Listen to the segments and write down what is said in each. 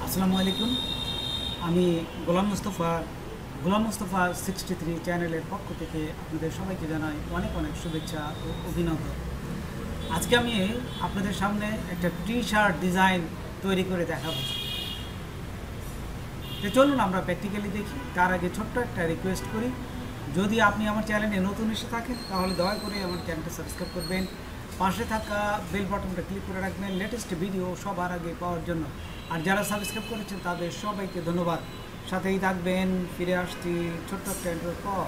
আসসালামু আলাইকুম। আমি গোলাম মুস্তফা 63 চ্যানেলের পক্ষ থেকে আপনাদের সবাইকে জানাই অনেক অনেক শুভেচ্ছা ও অভিনন্দন। আজকে আমি আপনাদের সামনে একটা টি শার্ট ডিজাইন তৈরি করে দেখাবো। তো চলুন আমরা প্র্যাকটিক্যালি দেখি। তার আগে ছোট্ট একটা রিকোয়েস্ট করি, যদি আপনি আমার চ্যানেলে নতুন এসে থাকেন তাহলে দয়া করে আমার চ্যানেলটা সাবস্ক্রাইব করবেন, পাশে থাকা বেল বাটনটা ক্লিক করে রাখবেন লেটেস্ট ভিডিও সবার আগে পাওয়ার জন্য। আর যারা সাবস্ক্রাইব করেছেন তাদের সবাইকে ধন্যবাদ। সাথেই থাকবেন। ফিরে আসছি ছোট্ট একটা ইন্টারভিউর পর।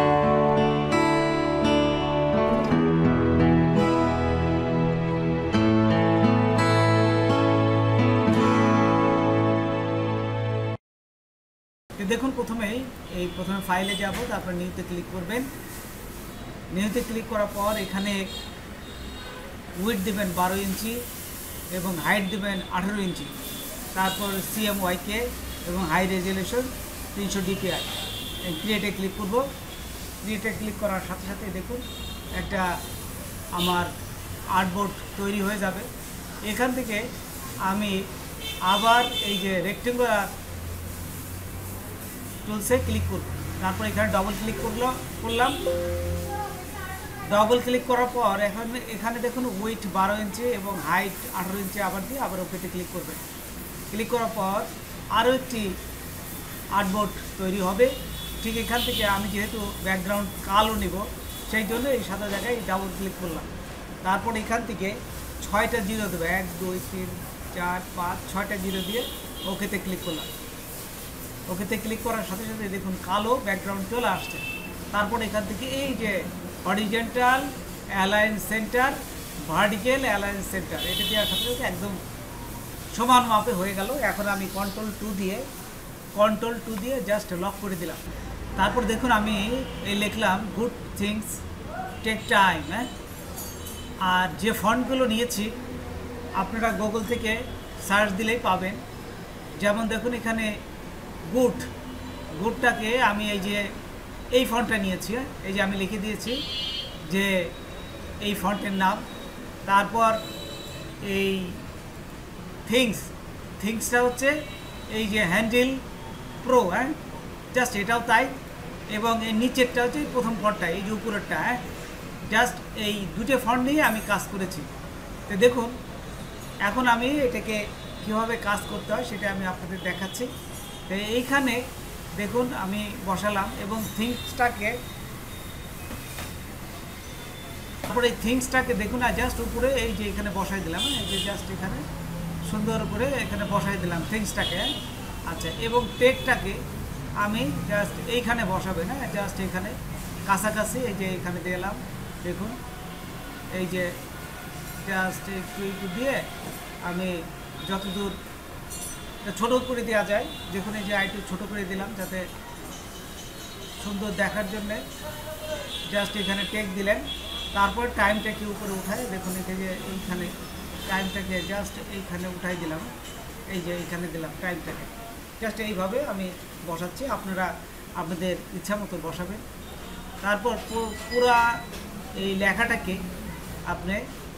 দেখুন, প্রথমে ফাইলে যাব, তারপর নিউতে ক্লিক করবেন। নিউতে ক্লিক করার পর এখানে উইডথ দেবেন 12 ইঞ্চি এবং হাইট দেবেন 18 ইঞ্চি। তারপর CMYK এবং হাই রেজলিউশন 300 DPI। ক্রিয়েটে ক্লিক করব। ক্রিয়েটে ক্লিক করার সাথে সাথে দেখুন একটা আমার আর্টবোর্ড তৈরি হয়ে যাবে। এখান থেকে আমি আবার এই যে রেক্টেঙ্গুলার টুলসে ক্লিক করব। তারপর এখানে ডবল ক্লিক করলাম। ডবল ক্লিক করার পর এখানে দেখুন উইডথ 12 ইঞ্চি এবং হাইট 18 ইঞ্চি আবার দিয়ে আবার ওকেতে ক্লিক করবেন। ক্লিক করার পর আরও একটি আর্টবোর্ড তৈরি হবে। ঠিক এখান থেকে আমি যেহেতু ব্যাকগ্রাউন্ড কালো নেব, সেই জন্য এই সাদা জায়গায় ডাবল ক্লিক করলাম। তারপর এখান থেকে 6টা জিরো দেবে, 1 2 3 4 5 6টা জিরো দিয়ে ওকেতে ক্লিক করলাম। ওকেতে ক্লিক করার সাথে সাথে দেখুন কালো ব্যাকগ্রাউন্ড চলে আসছে। তারপর এখান থেকে এই যে horizontal align centre, vertical align centre, এটা দেওয়ার সাথে সাথে একদম সমান মাপে হয়ে গেল। এখন আমি কন্ট্রোল টু দিয়ে জাস্ট লক করে দিলাম। তারপর দেখুন আমি এই লিখলাম গুড থিংস টেক টাইম। আর যে ফন্টগুলো নিয়েছি আপনারা গুগল থেকে সার্চ দিলেই পাবেন। যেমন দেখুন এখানে গুডটাকে আমি এই ফন্টটা নিয়েছি। এই যে আমি লিখে দিয়েছি যে এই ফন্টের নাম। তারপর এই থিংসটা হচ্ছে এই যে হ্যান্ডেল প্রো, জাস্ট এটাও তাই। এবং এই নিচেরটা হচ্ছে প্রথম ফন্টটা, এই যে উপরেরটা, জাস্ট এই দুটো ফন্ট নিয়ে আমি কাজ করেছি। তো দেখুন এখন আমি এটাকে কীভাবে কাজ করতে হয় সেটা আমি আপনাদের দেখাচ্ছি। তো এইখানে দেখুন আমি বসালাম এবং থিংসটাকে দেখুন আর জাস্ট উপরে এই যে এখানে বসাই দিলাম। এই যে জাস্ট এখানে সুন্দর করে এখানে বসাই দিলাম থিংসটাকে। আচ্ছা, এবং টেকটাকে আমি জাস্ট এইখানে বসাবেন, জাস্ট এখানে কাছাকাছি এই যে এখানে দিলাম। দেখুন এই যে জাস্ট একটু দিয়ে আমি যতদূর ছোট করে দেওয়া যায়, দেখুন এই যে একটু ছোট করে দিলাম যাতে সুন্দর দেখার জন্যে। জাস্ট এখানে টেক দিলেন। তারপর টাইমটাকে উপরে উঠায়, দেখুন এই যে এইখানে টাইমটাকে জাস্ট এইখানে উঠাই দিলাম। এই যে এইখানে দিলাম টাইমটাকে, জাস্ট এইভাবে আমি বসাচ্ছি। আপনারা আপনাদের ইচ্ছা মতো বসাবেন। তারপর পুরা এই লেখাটাকে আপনি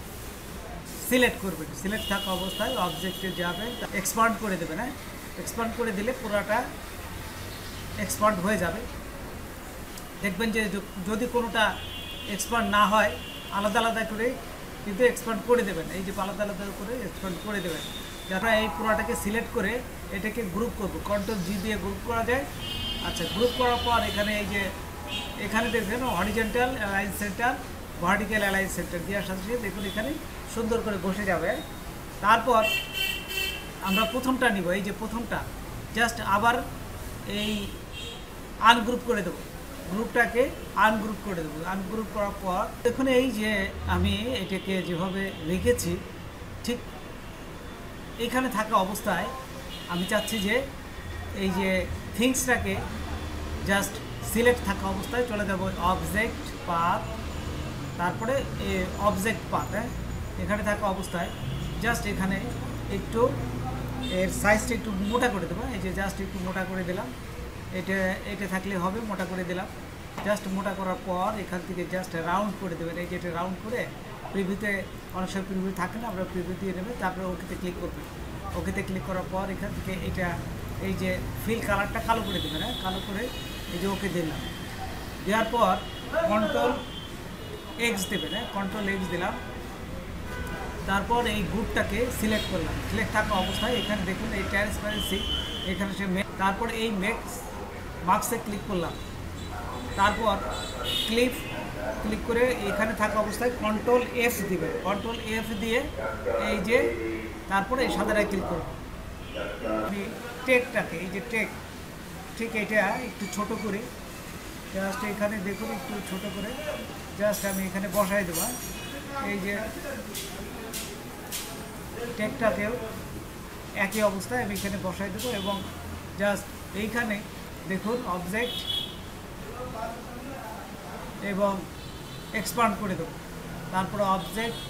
সিলেক্ট করবেন। সিলেক্ট থাকা অবস্থায় অবজেক্টে যাবেন, এক্সপান্ড করে দেবেন। এক্সপান্ড করে দিলে পুরাটা এক্সপান্ড হয়ে যাবে। দেখবেন যে যদি কোনোটা এক্সপান্ড না হয় আলাদা আলাদা করে কিন্তু এক্সপান্ড করে দেবেন। এই যে আলাদা আলাদা করে এক্সপান্ড করে দেবেন। যারা এই পুরাটাকে সিলেক্ট করে এটাকে গ্রুপ করব, কন্ট্রোল G দিয়ে গ্রুপ করা যায়। আচ্ছা, গ্রুপ করার পর এখানে এই যে এখানে দেখবেন horizontal align centre, vertical align centre দেওয়ার সাথে সাথে দেখুন এখানে সুন্দর করে বসে যাবে। তারপর আমরা প্রথমটা নিব, এই যে প্রথমটা জাস্ট আবার এই আনগ্রুপ করে দেবো, গ্রুপটাকে আনগ্রুপ করে দেবো। আনগ্রুপ করার পর দেখুন এই যে আমি এটাকে যেভাবে রেখেছি ঠিক এইখানে থাকা অবস্থায় আমি চাচ্ছি যে এই যে থিংসটাকে জাস্ট সিলেক্ট থাকা অবস্থায় চলে যাব অবজেক্ট পাথ, তারপরে অবজেক্ট পাথ। এখানে থাকা অবস্থায় জাস্ট এখানে একটু এর সাইজটা একটু মোটা করে দেবো। এই যে জাস্ট একটু মোটা করে দিলাম। এটা থাকলে হবে, মোটা করে দিলাম। জাস্ট মোটা করার পর এখান থেকে জাস্ট রাউন্ড করে দেবেন। এই যে এটা রাউন্ড করে প্রিভিউতে অনেক সময় প্রিভিউ থাকে না, আমরা প্রিভিউ দিয়ে নেবেন। তারপরে ওকেতে ক্লিক করবেন। ওকেতে ক্লিক করার পর এখান থেকে এটা এই যে ফিল কালারটা কালো করে দেবেন, হ্যাঁ কালো করে এই যে ওকে দিলাম। দেওয়ার পর কন্ট্রোল এক্স দেবেন, হ্যাঁ কন্ট্রোল এক্স দিলাম। তারপর এই গ্রুপটাকে সিলেক্ট করলাম, সিলেক্ট থাকা অবস্থায় এখানে দেখুন এই ট্রান্সপারেন্সি এখানে সে তারপর এই মার্কসে ক্লিক করলাম। তারপর ক্লিক করে এখানে থাকা অবস্থায় কন্ট্রোল এফ দিবেন, কন্ট্রোল এফ দিয়ে এই যে তারপরে এই সাদাটায় ক্লিক করব। আমি টেকটাকে এই যে ঠিক এটা একটু ছোট করে জাস্ট এখানে দেখুন একটু ছোট করে জাস্ট আমি এখানে বসাই দেবো। এই যে টেকটাকেও একই অবস্থায় আমি এখানে বসাই দেবো এবং জাস্ট এইখানে দেখুন অবজেক্ট এবং এক্সপান্ড করে দেবো। তারপরে অবজেক্ট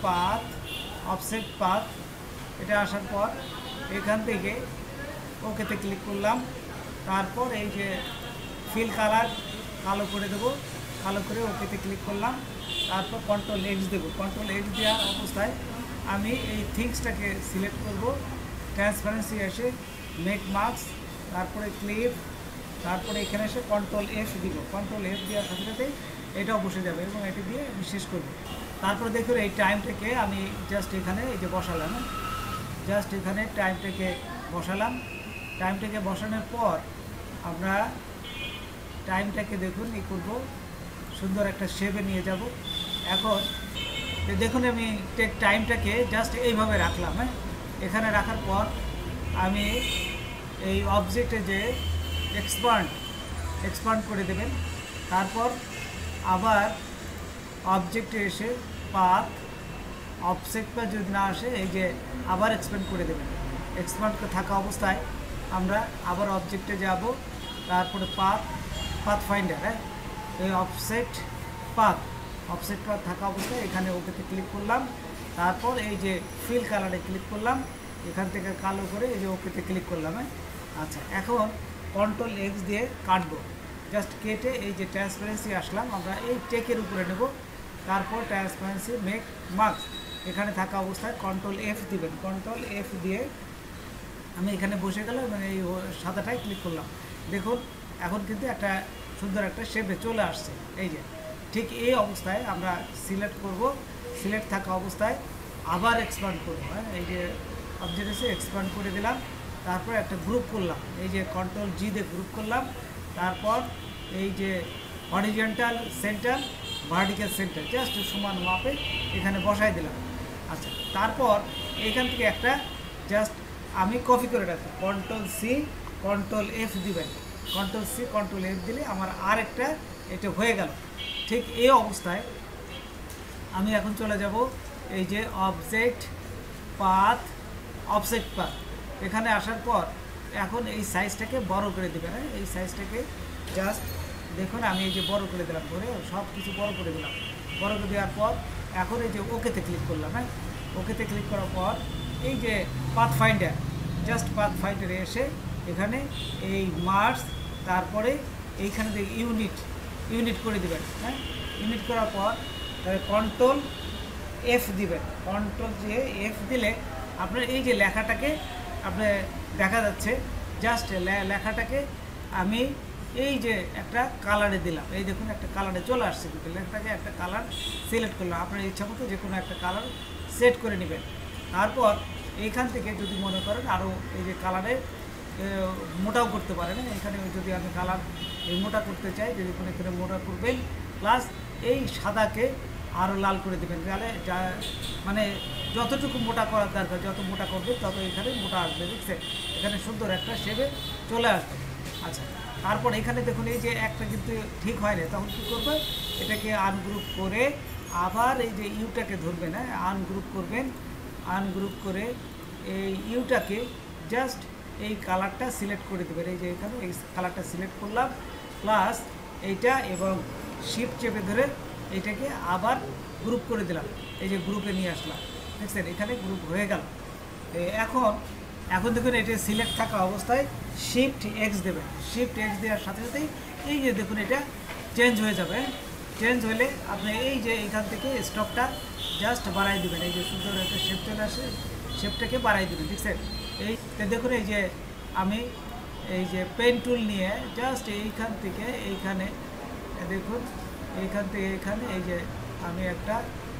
পাথ এটা আসার পর এখান থেকে ওকেতে ক্লিক করলাম। তারপর এই যে ফিল কালার কালো করে দেবো, কালো করে ওকেতে ক্লিক করলাম। তারপর কন্ট্রোল এক্স দেবো, কন্ট্রোল এক্স দেওয়ার অবস্থায় আমি এই থিংসটাকে সিলেক্ট করব। ট্রান্সপারেন্সি এসে মেক মার্কস, তারপরে ক্লিপ, তারপরে এখানে এসে কন্ট্রোল এফ দিব। কন্ট্রোল এফ দেওয়ার সাথে সাথে এটাও বসে যাবে এবং এটি দিয়ে আমি শেষ করবো। তারপরে দেখুন এই টাইমটাকে আমি জাস্ট এখানে এই যে বসালাম, জাস্ট এখানে টাইমটাকে বসালাম। টাইমটাকে বসানোর পর আমরা টাইমটাকে দেখুন এই করবো, সুন্দর একটা শেপে নিয়ে যাব। এখন দেখুন আমি টাইমটাকে জাস্ট এইভাবে রাখলাম, হ্যাঁ এখানে রাখার পর আমি এই অবজেক্টে যে এক্সপান্ড করে দেবেন। তারপর আবার অবজেক্টে এসে পাথ অবজেক্টটা যদি না আসে এই যে আবার এক্সপ্যান্ড করে দেবেন। এক্সপ্যান্ড থাকা অবস্থায় আমরা আবার অবজেক্টে যাব, তারপরে পাথ ফাইন্ডার, হ্যাঁ এই অফসেট পাথ থাকা অবস্থায় এখানে ওকেতে ক্লিক করলাম। তারপর এই যে ফিল কালারে ক্লিক করলাম, এখান থেকে কালো করে এই যে ওকেতে ক্লিক করলাম, হ্যাঁ আচ্ছা এখন কন্ট্রোল এক্স দিয়ে কাটবো। জাস্ট কেটে এই যে ট্রান্সপারেন্সি আসলাম, আমরা এই টেকের উপরে নেব। তারপর ট্রান্সপারেন্সি মেক মার্কস এখানে থাকা অবস্থায় কন্ট্রোল এফ দিবেন, কন্ট্রোল এফ দিয়ে আমি এখানে বসে গেলাম মানে এই সাদাটায় ক্লিক করলাম। দেখুন এখন কিন্তু একটা সুন্দর একটা শেপে চলে আসছে। এই যে ঠিক এই অবস্থায় আমরা সিলেক্ট করব, সিলেক্ট থাকা অবস্থায় আবার এক্সপ্যান্ড করবো, হ্যাঁ এই যে অবজেক্ট এসে এক্সপ্যান্ড করে দিলাম। তারপর একটা গ্রুপ করলাম, এই যে কন্ট্রোল জি দিয়ে গ্রুপ করলাম। তারপর এই যে horizontal centre vertical centre just সমান মাপে এখানে বসাই দিলাম। আচ্ছা তারপর এইখান থেকে একটা জাস্ট আমি কপি করে রাখি, কন্ট্রোল সি কন্ট্রোল এফ দিবেন, কন্ট্রোল সি কন্ট্রোল এফ দিলে আমার আর একটা এটা হয়ে গেল। ঠিক এই অবস্থায় আমি এখন চলে যাব এই যে অবজেক্ট পাথ এখানে আসার পর এখন এই সাইজটাকে বড় করে দেবেন, হ্যাঁ এই সাইজটাকে জাস্ট দেখুন আমি এই যে বড় করে দিলাম, ধরে সব কিছু বড় করে দিলাম। বড় করে দেওয়ার পর এখন এই যে ওকেতে ক্লিক করলাম, হ্যাঁ ওকেতে ক্লিক করার পর এই যে পাথ ফাইন্ডারে এসে এখানে এই মার্কস, তারপরে এইখানে যে ইউনিট করে দেবেন, হ্যাঁ ইউনিট করার পর কন্ট্রোল এফ দিবেন। কন্ট্রোল যে এফ দিলে আপনার এই যে লেখাটাকে আপনার দেখা যাচ্ছে, জাস্ট লেখাটাকে আমি এই যে একটা কালারে দিলাম, এই দেখুন একটা কালারে চলে আসছে, কিন্তু লেখাটাকে একটা কালার সিলেক্ট করলাম। আপনার ইচ্ছা মতো যে কোনো একটা কালার সেট করে নেবেন। তারপর এইখান থেকে যদি মনে করেন আরও এই যে কালারে মোটাও করতে পারেন, এখানে যদি আমি কালার মোটা করতে চাই, যদি কোনো এখানে মোটা করবেন, প্লাস এই সাদাকে আরও লাল করে দেবেন, তাহলে যা মানে যতটুকু মোটা করার দরকার, যত মোটা করবে তত এখানে মোটা আসবে, বুঝছেন এখানে সুন্দর একটা শেপে চলে আসবে। আচ্ছা তারপর এখানে দেখুন এই যে একটা কিন্তু ঠিক হয় না, তখন কী করবে, এটাকে আনগ্রুপ করে আবার এই যে ইউটাকে ধরবেন, হ্যাঁ আনগ্রুপ করে এই ইউটাকে জাস্ট এই কালারটা সিলেক্ট করে দেবেন। এই যে এখানে এই কালারটা সিলেক্ট করলাম, প্লাস এইটা এবং শিফট চেপে ধরে এইটাকে আবার গ্রুপ করে দিলাম, এই যে গ্রুপে নিয়ে আসলাম, দেখছেন এখানে গ্রুপ হয়ে গেল। এখন দেখুন এটা সিলেক্ট থাকা অবস্থায় শিফট এক্স দেবেন, শিফট এক্স দেওয়ার সাথে সাথেই এই যে দেখুন এটা চেঞ্জ হয়ে যাবে। চেঞ্জ হলে আপনি এই যে এইখান থেকে স্টকটা জাস্ট বাড়াই দেবেন, এই যে সুন্দর একটা শেপ চলে আসে, শেপটাকে বাড়াই দেবেন, দেখছেন এই তো দেখুন এই যে আমি এই যে পেন টুল নিয়ে জাস্ট এইখান থেকে এইখানে দেখুন, এইখান থেকে এইখানে এই যে আমি একটা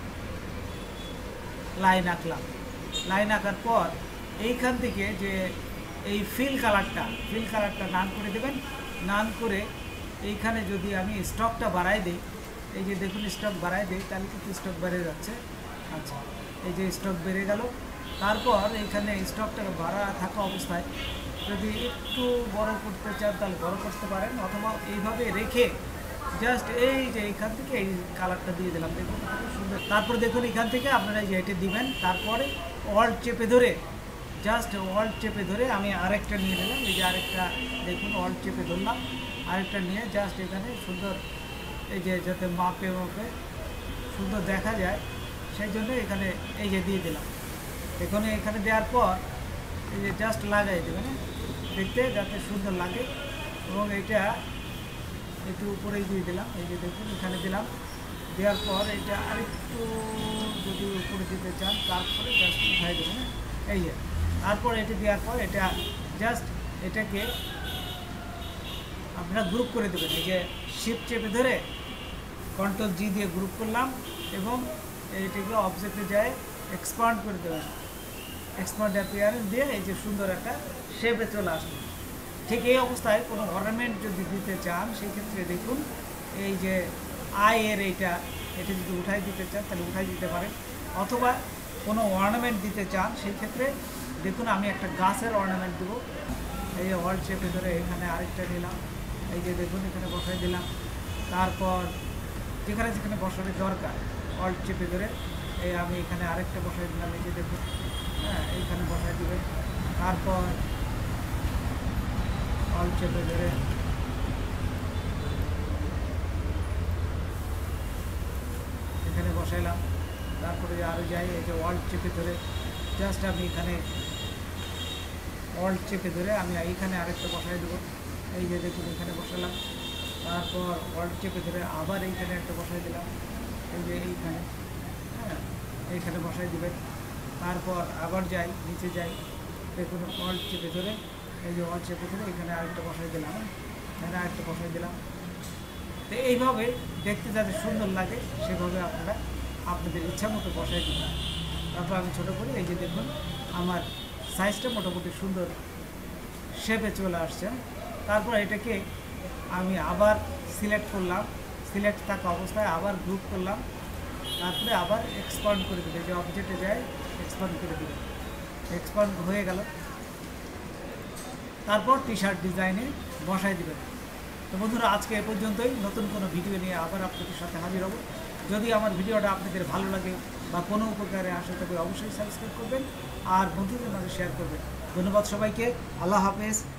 লাইন আঁকলাম। লাইন আঁকার পর এইখান থেকে যে এই ফিল কালারটা নান করে দেবেন। নান করে এইখানে যদি আমি স্টকটা বাড়াই দিই, এই যে দেখুন স্টক বাড়াই দিই, তাহলে কিন্তু স্টক বেড়ে যাচ্ছে। আচ্ছা, এই যে স্টক বেড়ে গেল। তারপর এইখানে স্টকটাকে বাড়া থাকা অবস্থায় যদি একটু বড় করতে চান তাহলে বড় করতে পারেন, অথবা এইভাবে রেখে জাস্ট এই যে এইখান থেকে এই কালারটা দিয়ে দিলাম, দেখুন খুব সুন্দর। তারপর দেখুন এখান থেকে আপনারা এই যে এটা দিবেন, তারপরে অল্ট চেপে ধরে জাস্ট অল্ট চেপে ধরে আমি আরেকটা নিয়ে নিলাম। এই যে আরেকটা দেখুন অল্ট চেপে ধরলাম, আরেকটা নিয়ে জাস্ট এখানে সুন্দর এই যে যাতে মাপে সুন্দর দেখা যায় সেই জন্য এখানে এই যে দিয়ে দিলাম। এখানে দেওয়ার পর এই যে জাস্ট লাগাই দেবেন, দেখতে যাতে সুন্দর লাগে। এবং এটা একটু উপরেই দিয়ে দিলাম, এই যে দেখুন এখানে দিলাম। দেওয়ার পর এটা আরেকটু যদি উপরে দিতে চান তারপরে জাস্ট উঠাই দেবেন। এই যে তারপর এটা দেওয়ার পর এটা জাস্ট এটাকে আপনারা গ্রুপ করে দেবেন। এই যে শিফট চেপে ধরে কন্ট্রোল জি দিয়ে গ্রুপ করলাম এবং এইটাকে অবজেক্টে যায় এক্সপান্ড করে দেবেন। এক্সপান্ড অ্যাপিয়ারেন্স দিয়ে এই যে সুন্দর একটা শেপে চলে আসবে। ঠিক এই অবস্থায় কোনো অর্নামেন্ট যদি দিতে চান সেই ক্ষেত্রে দেখুন এই যে আয়ের এটা যদি উঠাই দিতে চান তাহলে উঠাই দিতে পারেন, অথবা কোনো অর্নামেন্ট দিতে চান সেই ক্ষেত্রে দেখুন আমি একটা গাছের অর্নামেন্ট দেবো। এই যে ওয়ার্ল্ড শেপে ধরে এখানে আরেকটা নিলাম, এই যে দেখুন এখানে বসাই দিলাম। তারপর যেখানে যেখানে বসানোর দরকার ওয়ার্ল্ড চেপে ধরে এই আমি এখানে আরেকটা বসাই দিলাম, এই যে দেখুন হ্যাঁ এইখানে বসাই দেবেন। তারপর অল চেপে ধরে এখানে বসাইলাম। তারপরে আরও যাই, এই যে অল চেপে ধরে জাস্ট আমি এখানে অল চেপে ধরে আমি এইখানে আরেকটা বসাই দেবো। এই যে দেখুন এখানে বসালাম। তারপর অল চেপে ধরে আবার এইখানে একটা বসাই দিলাম, এই যে এইখানে হ্যাঁ এইখানে বসাই দেবেন। তারপর আবার যাই, নিচে যাই, দেখুন অল চেপে ধরে এই যে অল চেপে ধরে এখানে আরেকটা বসাই দিলাম, এখানে আরেকটা বসাই দিলাম। তো এইভাবে দেখতে যাতে সুন্দর লাগে সেভাবে আপনারা আপনাদের ইচ্ছা মতো বসাই দিবেন। তারপর আমি ছোটো করে এই যে দেখুন আমার সাইজটা মোটামুটি সুন্দর শেপে চলে আসছে। তারপর এটাকে আমি আবার সিলেক্ট করলাম, সিলেক্ট থাকা অবস্থায় আবার গ্রুপ করলাম, তারপরে আবার এক্সপান্ড করে দেবে, যে অবজেক্টে যায় এক্সপান্ড করে দেবে। এক্সপান্ড হয়ে গেল। তারপর টি শার্ট ডিজাইনে বসাই দেবেন। তো বন্ধুরা আজকে এ পর্যন্তই। নতুন কোনো ভিডিও নিয়ে আবার আপনাদের সাথে হাজির হব। যদি আমার ভিডিওটা আপনাদের ভালো লাগে বা কোনো উপকারে আসে তবে অবশ্যই সাবস্ক্রাইব করবেন আর বন্ধুদের মাঝে শেয়ার করবেন। ধন্যবাদ সবাইকে। আল্লাহ হাফেজ।